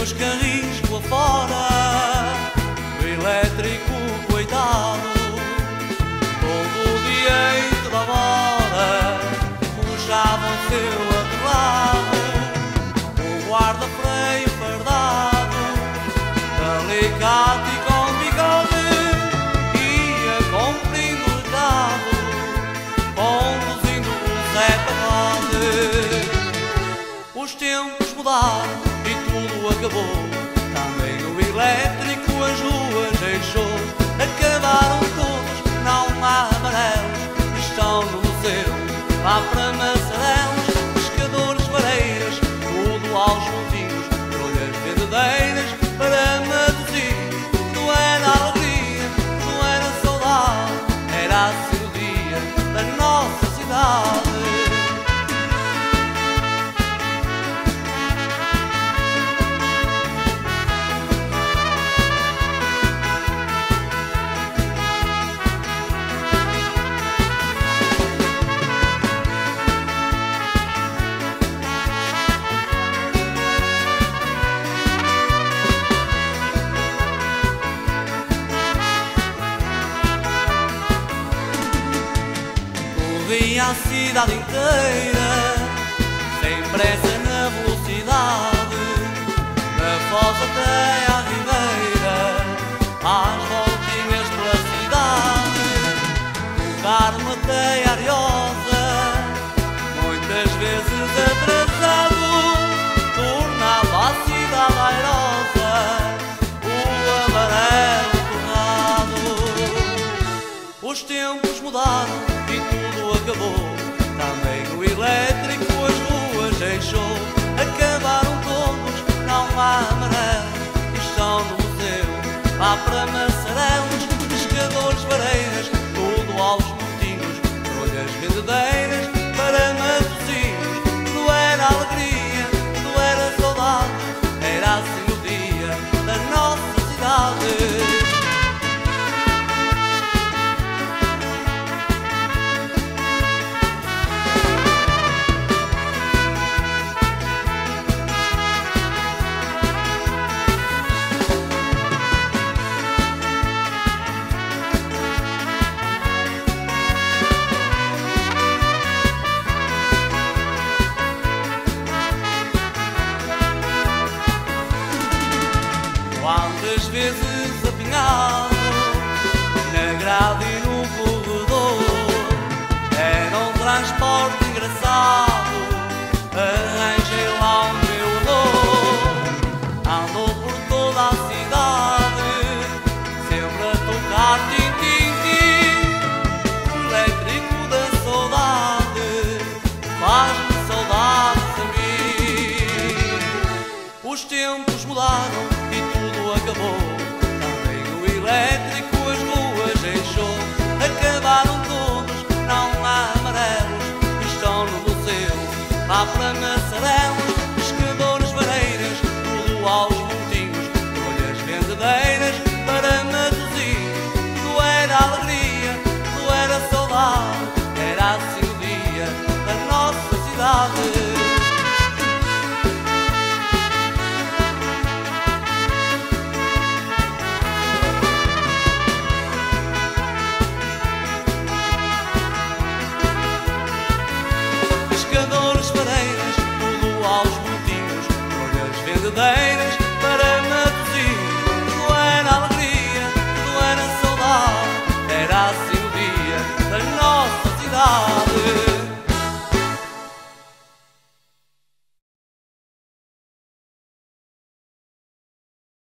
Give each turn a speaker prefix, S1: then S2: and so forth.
S1: os carris lá fora, o elétrico coitado, todo dia e toda hora puxava o seu atrelado, o guarda-freio fardado, alicate e com bigode, ia cumprindo o recado, conduzindo um Zé Pagode. Os tempos mudaram e tudo acabou, também o elétrico as ruas deixou. Acabaram todos, não há amarelos, estão no museu, lá para Massarelos, pescadores, vareiras, tudo aos montinhos, rolhas vendedeiras para Matosinhos. Não era alegria, não era saudade, era assim o dia da nossa cidade. Corria a cidade inteira, sem pressa na velocidade, da Foz até à Ribeira, às voltinhas pela cidade, do Carmo até a Ariosa, muitas vezes atrasado, tornava a cidade airosa, o amarelo torrado. Os tempos mudaram e tudo acabou, também o elétrico as ruas deixou. Acabaram todos, não há amarelos, estão no museu, lá para Massarelos, pescadores, vareiras, tudo aos montinhos, rolhas vendedeiras para Matosinhos. Tudo era alegria, tudo era saudade, era assim o dia da nossa cidade. Quantas vezes apinhado na grade e no corredor, era um transporte engraçado, arranjei lá o meu amor. Andou por toda a cidade, sempre a tocar tim-tim-tim, o elétrico da saudade faz-me saudades a mim. Os tempos mudaram e tudo acabou, também o elétrico as ruas deixou. Acabaram todos, não há amarelos, estão no museu, lá para